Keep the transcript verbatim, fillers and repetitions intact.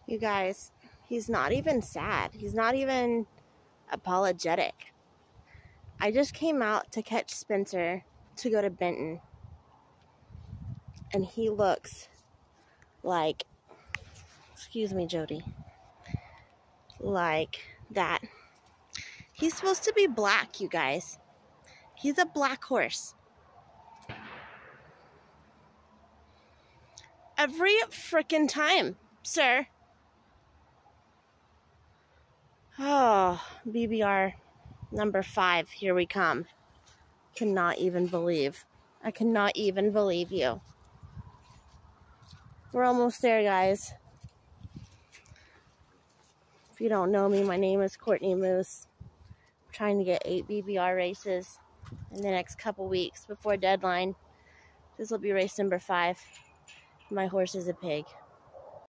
You guys, he's not even sad. He's not even apologetic. I just came out to catch Spencer to go to Benton. And he looks like, excuse me, Jody, like that. He's supposed to be black, you guys. He's a black horse. Every frickin' time, sir. Oh, B B R number five, here we come. Cannot even believe. I cannot even believe you. We're almost there, guys. If you don't know me, my name is Courtney Moose. I'm trying to get eight B B R races in the next couple weeks before deadline. This will be race number five. My horse is a pig.